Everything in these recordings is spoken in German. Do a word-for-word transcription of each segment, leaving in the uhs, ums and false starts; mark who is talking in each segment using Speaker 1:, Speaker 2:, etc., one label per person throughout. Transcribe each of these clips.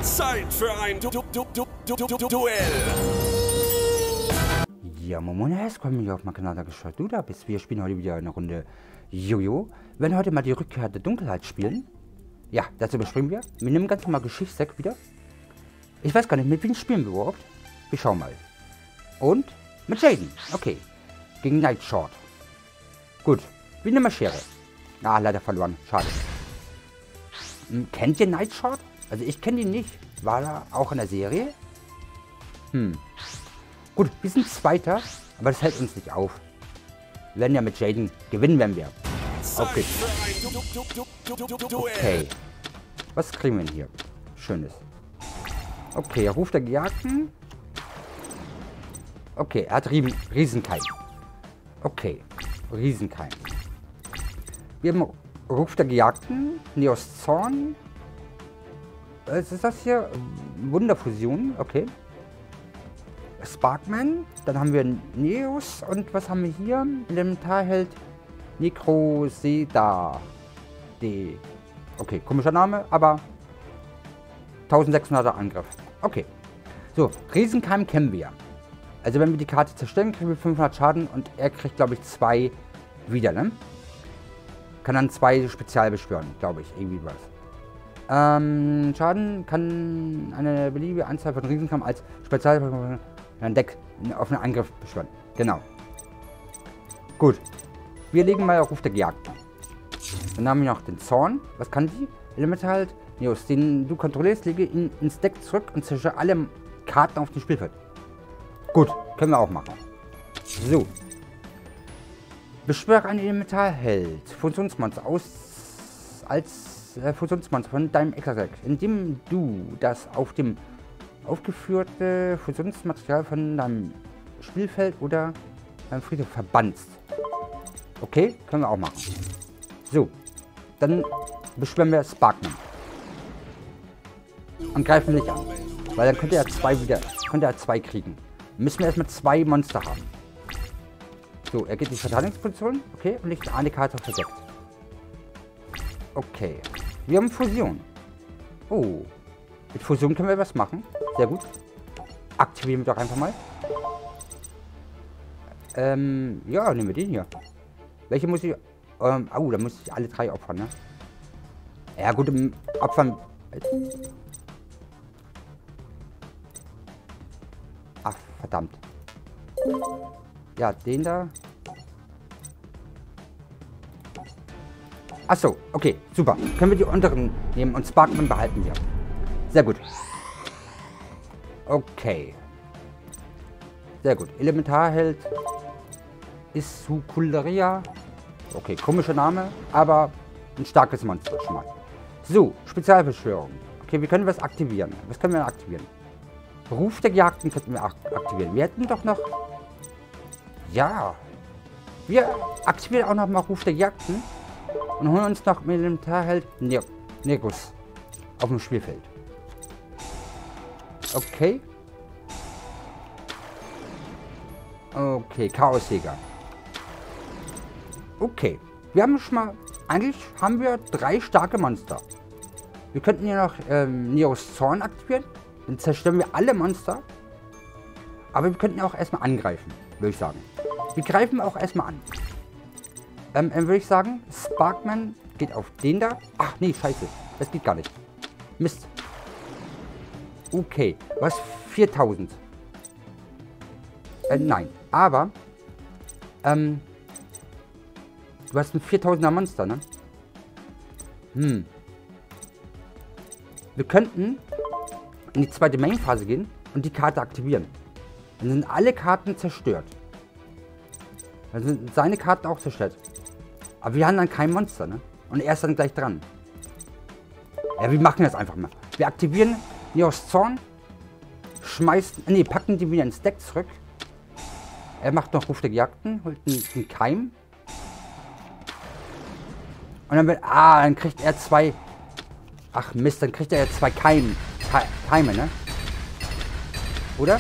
Speaker 1: Zeit für ein du du du du du du Duell.
Speaker 2: Ja, Momone, es kommt mich auf meinen Kanal geschaut. Du da bist. Wir spielen heute wieder eine Runde Jojo. Wir werden heute mal die Rückkehr der Dunkelheit spielen. Ja, dazu besprechen wir. Wir nehmen ganz normal Geschichtsdeck wieder. Ich weiß gar nicht, mit wem spielen wir überhaupt? Wir schauen mal. Und mit Jaden. Okay. Gegen Nightshort. Gut. Wir nehmen mal Schere. Ah, leider verloren. Schade. Hm, kennt ihr Nightshort? Also ich kenne ihn nicht. War er auch in der Serie? Hm. Gut, wir sind Zweiter, aber das hält uns nicht auf. Wir werden ja mit Jaden gewinnen, wenn wir. Okay. Okay. Was kriegen wir denn hier? Schönes. Okay, er ruft der Gejagten. Okay, er hat Riesen Riesenkeim. Okay, Riesenkeim. Wir haben Ruf der Gejagten, Neos Zorn. Was ist das hier? Wunderfusion, okay. Sparkman, dann haben wir Neos und was haben wir hier? Elementarheld Necroseda. D. Okay, komischer Name, aber eintausendsechshunderter Angriff. Okay. So, Riesenkeim kennen wir. Also wenn wir die Karte zerstören, kriegen wir fünfhundert Schaden und er kriegt, glaube ich, zwei wieder, ne? Kann dann zwei spezial beschwören, glaube ich, irgendwie was. Ähm, Schaden kann eine beliebige Anzahl von Riesenkeim als Spezial ein Deck auf einen Angriff beschwören. Genau. Gut. Wir legen mal Ruf der Gejagten. Dann haben wir noch den Zorn. Was kann die? Elemental Neos, den du kontrollierst, lege ihn ins Deck zurück und zerstöre alle Karten auf dem Spielfeld. Gut, können wir auch machen. So. Beschwöre ein Elementarheld. Fusionsmonster aus als äh, Fusionsmonster von deinem Extra-Deck, indem du das auf dem aufgeführte Fusionsmaterial von deinem Spielfeld oder deinem Friedhof verbannst. Okay, können wir auch machen. So, dann beschwören wir Sparkman. Und greifen nicht an. Weil dann könnte er zwei wieder, könnte er zwei kriegen. Müssen wir erstmal zwei Monster haben. So, er geht in die Verteidigungsposition. Okay, und legt eine Karte verdeckt. Okay. Wir haben Fusion. Oh. Mit Fusion können wir was machen. Sehr gut. Aktivieren wir doch einfach mal. Ähm, ja, nehmen wir den hier. Welche muss ich... Ähm, oh, da muss ich alle drei opfern, ne? Ja, gut, im Opfern... Ach, verdammt. Ja, den da. Achso, okay, super. Können wir die unteren nehmen und Sparkman behalten wir. Sehr gut. Okay. Sehr gut. Elementarheld Isukulria. Okay, komischer Name, aber ein starkes Monster schon mal. So, Spezialbeschwörung. Okay, wir können was aktivieren. Was können wir aktivieren? Ruf der Gejagten könnten wir aktivieren. Wir hätten doch noch... Ja. Wir aktivieren auch noch mal Ruf der Gejagten und holen uns noch mit dem Elementarheld ne Negus auf dem Spielfeld. Okay. Okay, Chaosjäger. Okay. Wir haben schon mal... Eigentlich haben wir drei starke Monster. Wir könnten hier noch ähm, Neos Zorn aktivieren. Dann zerstören wir alle Monster. Aber wir könnten auch erstmal angreifen, würde ich sagen. Wir greifen auch erstmal an. Ähm, dann würde ich sagen, Sparkman geht auf den da. Ach nee, scheiße. Das geht gar nicht. Mist. Okay. Was? viertausend. Äh, nein. Aber, ähm, du hast ein viertausender Monster, ne? Hm. Wir könnten in die zweite Main-Phase gehen und die Karte aktivieren. Dann sind alle Karten zerstört. Dann sind seine Karten auch zerstört. Aber wir haben dann kein Monster, ne? Und er ist dann gleich dran. Ja, wir machen das einfach mal. Wir aktivieren Neos Zorn. Schmeißen, ne, packen die wieder ins Deck zurück. Er macht noch Ruf der Gejagten, holt einen, einen Keim. Und dann wird, ah, dann kriegt er zwei, ach Mist, dann kriegt er ja zwei Keim, Keime, ne? Oder?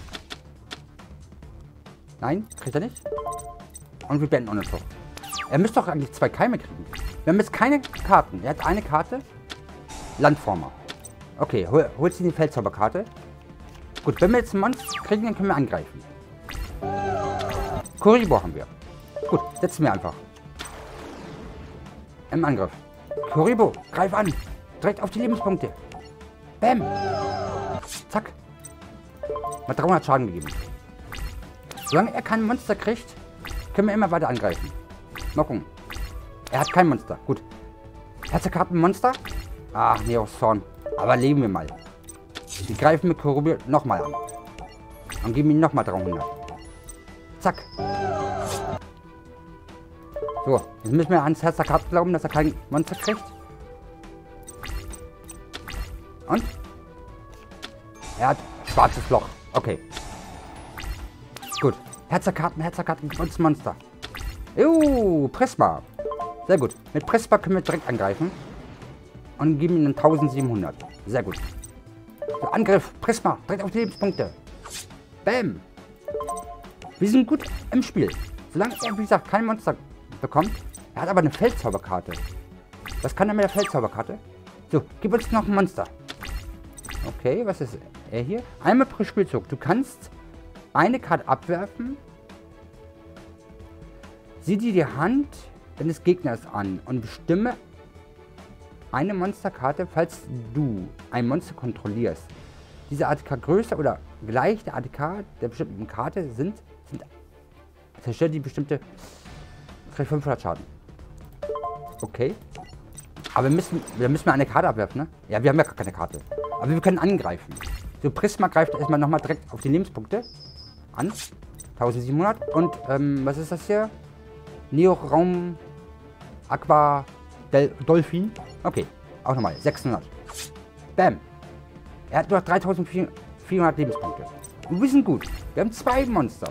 Speaker 2: Nein, kriegt er nicht? Und wir beenden auch nicht so. Er müsste doch eigentlich zwei Keime kriegen. Wir haben jetzt keine Karten. Er hat eine Karte. Landformer. Okay, hol, holst du die Feldzauberkarte? Gut, wenn wir jetzt ein Monster kriegen, dann können wir angreifen. Kuribo haben wir. Gut, setzen wir einfach. Im Angriff. Kuribo, greif an. Direkt auf die Lebenspunkte. Bam. Zack. Mal dreihundert Schaden gegeben. Solange er kein Monster kriegt, können wir immer weiter angreifen. Mal gucken. Er hat kein Monster. Gut. Herzerkarten Monster? Ach, Neosorn. Aber leben wir mal. Wir greifen mit Kuribo nochmal an. Und geben ihm nochmal dreihundert. Zack. So, jetzt müssen wir ans Herz der Karte glauben, dass er kein Monster kriegt. Und? Er hat schwarzes Loch. Okay. Gut. Herzerkarten, Herzerkarten, gibt uns Monster. Juhu, Prisma. Sehr gut. Mit Prisma können wir direkt angreifen. Und geben ihnen eintausendsiebenhundert. Sehr gut. So, Angriff, Prisma, direkt auf die Lebenspunkte. Bam. Wir sind gut im Spiel. Solange er, wie gesagt, kein Monster bekommt. Er hat aber eine Feldzauberkarte. Was kann er mit der Feldzauberkarte? So, gib uns noch ein Monster. Okay, was ist er hier? Einmal pro Spielzug. Du kannst eine Karte abwerfen. Sieh dir die Hand deines Gegners an und bestimme eine Monsterkarte, falls du ein Monster kontrollierst. Diese A T K-Größe oder gleich der A T K der bestimmten Karte sind, sind zerstört die bestimmte fünfhundert Schaden. Okay. Aber wir müssen, wir müssen eine Karte abwerfen, ne? Ja, wir haben ja gar keine Karte. Aber wir können angreifen. So, Prisma greift erstmal nochmal direkt auf die Lebenspunkte an. eintausendsiebenhundert. Und, ähm, was ist das hier? Neo-Raum Aqua Del Dolphin. Okay, auch nochmal. sechshundert. Bam. Er hat nur dreitausendvierhundert Lebenspunkte. Und wir sind gut. Wir haben zwei Monster.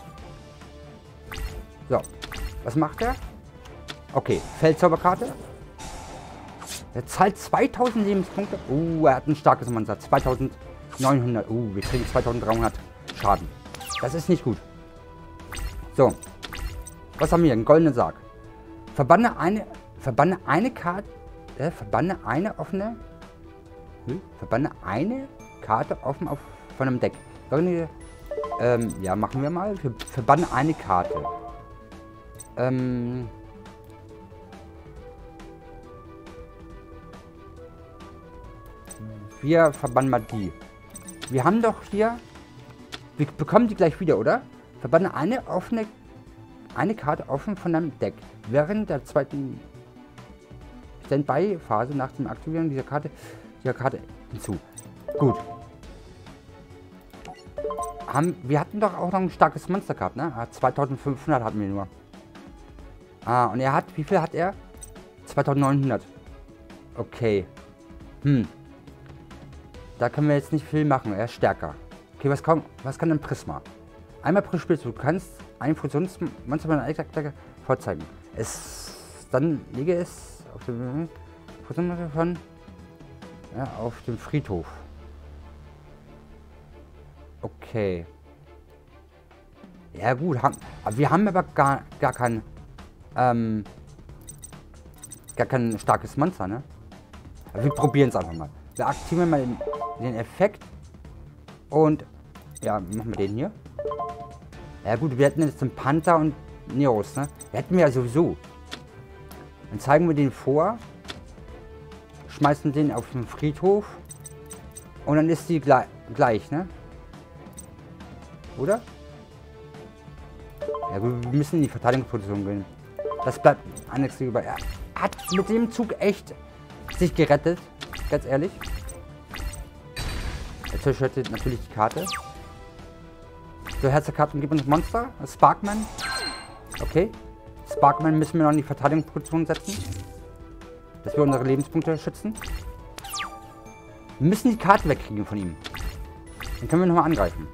Speaker 2: So. Was macht er? Okay, Feldzauberkarte. Er zahlt zweitausend Lebenspunkte. Uh, er hat ein starkes Monster. zweitausendneunhundert. Uh, wir kriegen zweitausenddreihundert Schaden. Das ist nicht gut. So. Was haben wir? Ein goldener Sarg. Verbanne eine. Verbanne eine Karte. Äh, verbanne eine offene. Hm? Verbanne eine Karte offen auf, von einem Deck. Ähm, ja, machen wir mal. Ver, verbanne eine Karte. Ähm. Wir verbannen mal die. Wir haben doch hier... Wir bekommen die gleich wieder, oder? Verbanne eine offene... Eine Karte offen von einem Deck. Während der zweiten Standby-Phase nach dem Aktivieren dieser Karte... Dieser Karte hinzu. Gut. Haben, wir hatten doch auch noch ein starkes Monster gehabt, ne? zweitausendfünfhundert hatten wir nur. Ah, und er hat... Wie viel hat er? zweitausendneunhundert. Okay. Hm. Da können wir jetzt nicht viel machen. Er ist stärker. Okay, was kann, was kann denn Prisma? Einmal pro Spiel. Du kannst ein Fusionsmonster bei einer Attacke vorzeigen. Es, dann lege es auf dem Fusionsmonster von ja, auf dem Friedhof. Okay. Ja gut, haben, aber wir haben aber gar, gar kein ähm, gar kein starkes Monster, ne? Aber wir probieren es einfach mal. Wir aktivieren mal den, den Effekt. Und ja, machen wir den hier. Ja gut, wir hätten jetzt den Panther und Neos, ne? Wir hätten wir ja sowieso. Dann zeigen wir den vor. Schmeißen den auf den Friedhof. Und dann ist die gleich, gleich ne? Oder? Ja gut, wir müssen in die Verteidigungsposition gehen. Das bleibt Alex über. Er hat mit dem Zug echt sich gerettet. Ganz ehrlich. Er zerstört natürlich die Karte. So, Herzerkarten gibt uns Monster. Sparkman. Okay. Sparkman müssen wir noch in die Verteidigungsposition setzen. Dass wir unsere Lebenspunkte schützen. Wir müssen die Karte wegkriegen von ihm. Dann können wir nochmal angreifen.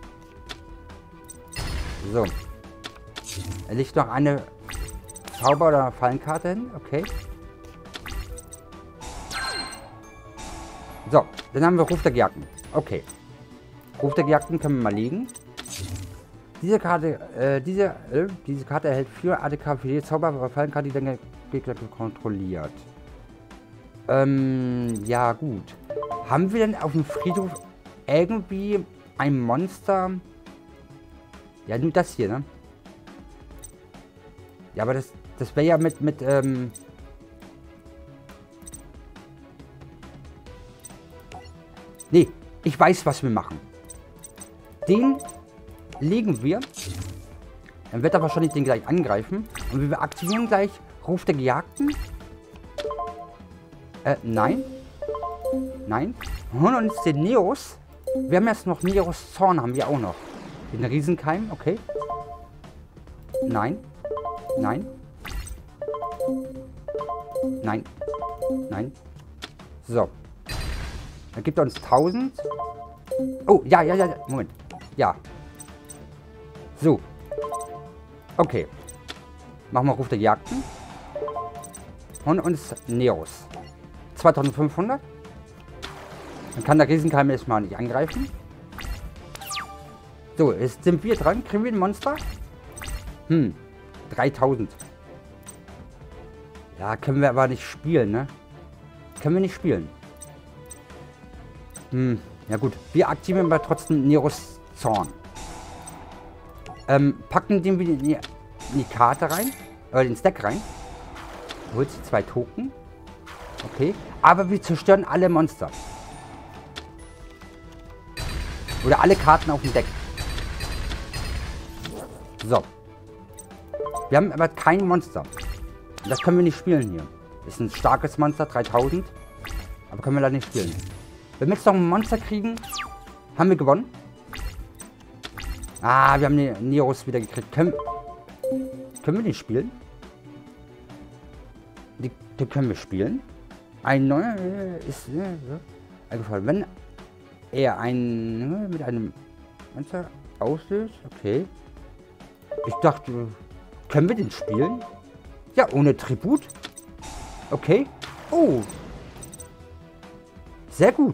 Speaker 2: So. Er legt noch eine Zauber- oder Fallenkarte hin. Okay. So, dann haben wir Ruf der Gejagten. Okay. Ruf der Gejagten können wir mal legen. Diese Karte, äh, diese, äh, diese Karte erhält vier A T K für jede Zauber- oder Fallenkarte, die den Gegner kontrolliert. Ähm, ja gut. Haben wir denn auf dem Friedhof irgendwie ein Monster? Ja, nur das hier, ne? Ja, aber das, das wäre ja mit, mit, ähm... Nee, ich weiß, was wir machen. Den legen wir. Dann wird er wahrscheinlich den gleich angreifen. Und wir aktivieren gleich Ruf der Gejagten. Äh, nein. Nein. Holen uns den Neos. Wir haben jetzt noch Neos Zorn, haben wir auch noch. Den Riesenkeim, okay. Nein. Nein. Nein. Nein. So. Dann gibt er uns tausend. Oh, ja, ja, ja. Moment. Ja. So. Okay. Machen wir Ruf der Jagden. Und uns Neos. zweitausendfünfhundert. Dann kann der Riesenkeim erstmal nicht angreifen. So, jetzt sind wir dran. Kriegen wir ein Monster? Hm. dreitausend. Ja, können wir aber nicht spielen, ne? Können wir nicht spielen. Hm. Ja gut. Wir aktivieren aber trotzdem Neros Zorn. Ähm, packen den wieder in die, in die Karte rein. Oder den Stack rein. Holt sie zwei Token. Okay. Aber wir zerstören alle Monster. Oder alle Karten auf dem Deck. So. Wir haben aber kein Monster. Das können wir nicht spielen hier. Ist ein starkes Monster, dreitausend. Aber können wir leider nicht spielen. Wenn wir jetzt noch ein Monster kriegen, haben wir gewonnen. Ah, wir haben die Neos wieder gekriegt. Können, können wir den spielen? Die, die können wir spielen. Ein neuer äh, ist äh, eingefallen. Wenn er ein äh, mit einem Monster auslöst, okay. Ich dachte, können wir den spielen? Ja, ohne Tribut. Okay. Oh. Sehr gut.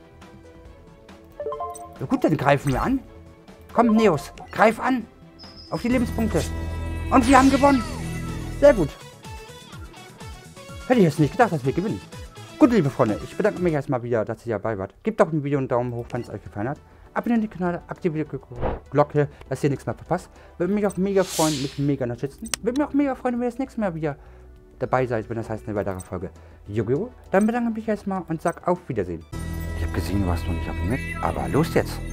Speaker 2: Ja, gut, dann greifen wir an. Komm, Neos, greif an. Auf die Lebenspunkte. Und wir haben gewonnen. Sehr gut. Hätte ich jetzt nicht gedacht, dass wir gewinnen. Gut, liebe Freunde, ich bedanke mich erstmal wieder, dass ihr dabei wart. Gebt doch dem Video einen Daumen hoch, wenn es euch gefallen hat. Abonniert den Kanal, aktiviert die Glocke, dass ihr nichts mehr verpasst. Würde mich auch mega freuen, mich mega unterstützen. Würde mich auch mega freuen, wenn ihr das nächste Mal wieder dabei seid, wenn das heißt eine weitere Folge Yu-Gi-Oh! Dann bedanke ich mich erstmal und sag auf Wiedersehen. Ich habe gesehen, du hast noch nicht abonniert, aber los jetzt!